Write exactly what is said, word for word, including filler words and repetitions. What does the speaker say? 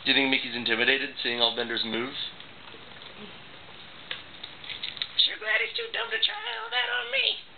Do you think Mickey's intimidated seeing all Bender's moves? Sure glad he's too dumb to try all that on me.